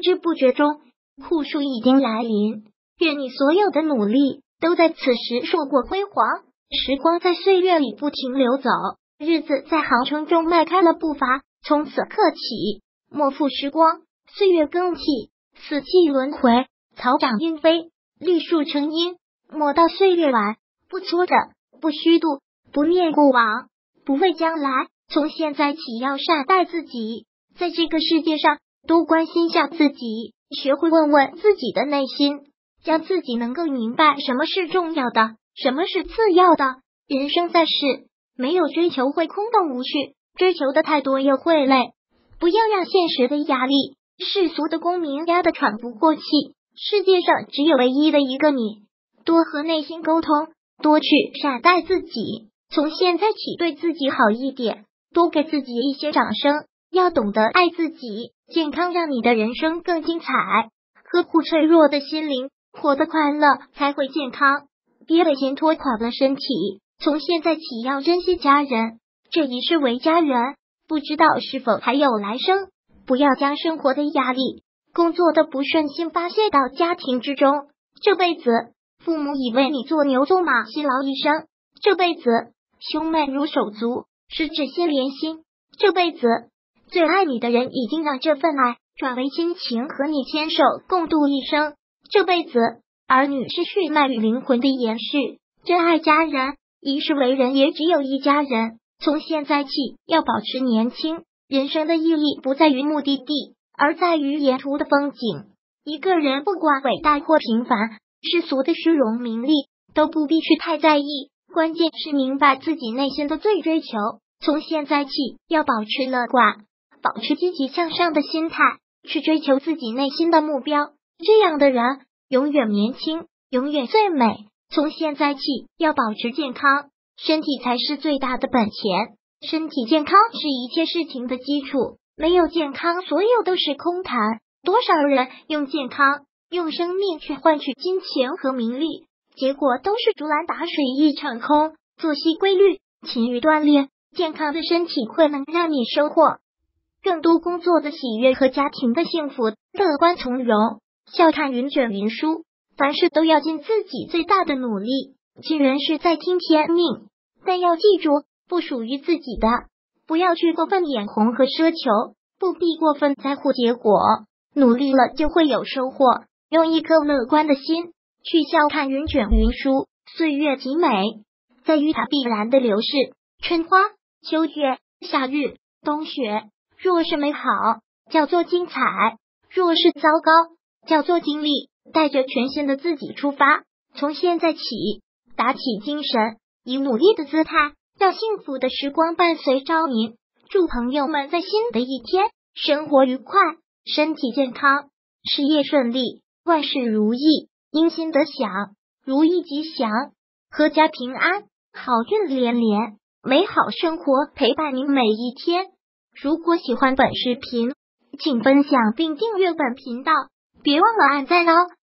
知不觉中，酷暑已经来临。愿你所有的努力都在此时硕果辉煌。时光在岁月里不停流走，日子在航程中迈开了步伐。从此刻起，莫负时光，岁月更替，四季轮回，草长莺飞，绿树成荫。莫道岁月晚，不挫折，不虚度，不念过往，不畏将来。从现在起要善待自己，在这个世界上多关心下自己，学会问问自己的内心，将自己能够明白什么是重要的，什么是次要的。人生在世，没有追求会空洞无趣，追求的太多又会累。不要让现实的压力、世俗的功名压得喘不过气。世界上只有唯一的一个你，多和内心沟通，多去善待自己。从现在起对自己好一点，多给自己一些掌声。要懂得爱自己，健康让你的人生更精彩。呵护脆弱的心灵，活得快乐才会健康。别被钱拖垮了身体。从现在起要珍惜家人，这一世为家人，不知道是否还有来生。不要将生活的压力、工作的不顺心发泄到家庭之中。这辈子，父母已为你做牛做马辛劳一生。这辈子，兄妹如手足，十指心连心。这辈子，最爱你的人已经让这份爱转为亲情，和你牵手共度一生。这辈子，儿女是血脉与灵魂的延续。真爱家人，一世为人也只有一家人。从现在起要保持年轻。人生的意义不在于目的地，而在于沿途的风景。一个人不管伟大或平凡，世俗的虚荣名利都不必去太在意，关键是明白自己内心的最追求。从现在起要保持乐观，保持积极向上的心态，去追求自己内心的目标。这样的人永远年轻，永远最美。从现在起要保持健康，身体才是最大的本钱。身体健康是一切事情的基础，没有健康，所有都是空谈。多少人用健康、用生命去换取金钱和名利，结果都是竹篮打水一场空。作息规律，勤于锻炼，健康的身体会能让你收获更多工作的喜悦和家庭的幸福。乐观从容，笑看云卷云舒，凡事都要尽自己最大的努力。尽人事在听天命，但要记住，不属于自己的，不要去过分眼红和奢求，不必过分在乎结果。努力了就会有收获，用一颗乐观的心去笑看云卷云舒，岁月极美，在于它必然的流逝。春花、秋月、夏日、冬雪，若是美好，叫做精彩；若是糟糕，叫做经历。带着全新的自己出发，从现在起打起精神，以努力的姿态，让幸福的时光伴随着您。祝朋友们在新的一天生活愉快，身体健康，事业顺利，万事如意，因心得享，如意吉祥，阖家平安，好运连连，美好生活陪伴您每一天。如果喜欢本视频，请分享并订阅本频道，别忘了按赞哦。